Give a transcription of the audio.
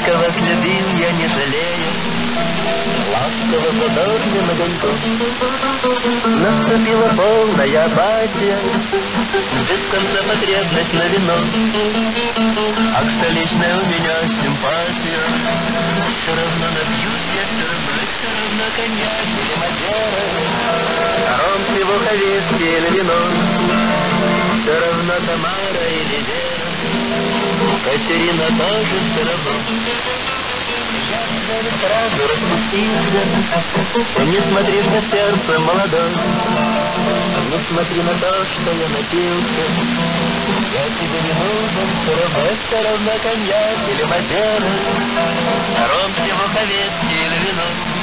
Сколько вас любил, я не жалею, ласково задорным огоньком. Наступила полная апатия, без конца потребность на вино. А к столичной у меня симпатия, все равно напьюсь я, все равно коньяк или мадера, ром, сивуха, виски или вино. Все равно Тамара или Вера, Катерина тоже все равно. Я даже сразу распустился, не смотри на сердце молодое, не смотри на то, что я напился. Я тебе не нужен, все равно коньяк или мадера, ром, сивуха, виски или вино.